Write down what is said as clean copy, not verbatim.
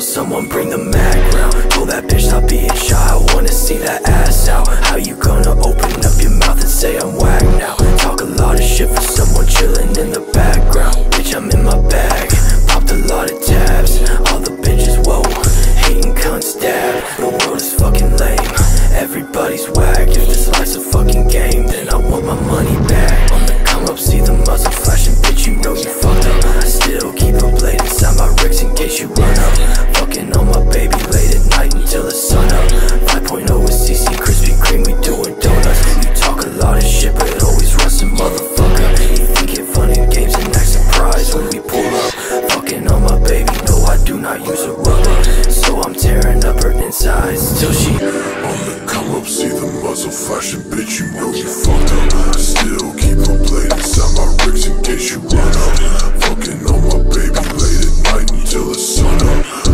someone bring the mag round. Told that bitch stop being shy, I wanna see that ass out. How you gonna open up your mouth and say I'm whack now? Talk a lot of shit for someone chilling in the background. Bitch, I'm in my bag, popped a lot of tabs. All the bitches, whoa, hating cunts dab. The world is fucking lame, everybody's whack. If this life's a fucking game, then I want my money back. On the come up, see the muzzle flashing, bitch, you know you fucked up. I still keep a blade inside my Ricks in case you run up. Fucking on my baby late at night until the sun up. 5.0 with CC Krispy Kreme, we doing donuts. You talk a lot of shit, but it always runs some motherfucker. You think it fun in games and act surprised when we pull up. Fucking on my baby, no, I do not use a rubber. So I'm tearing up her insides till she on the come up, see the muzzle flashing, bitch, you know you fucked up. Still keep a blade inside my Ricks in case you run up. Fucking on my baby late at night until the sun up.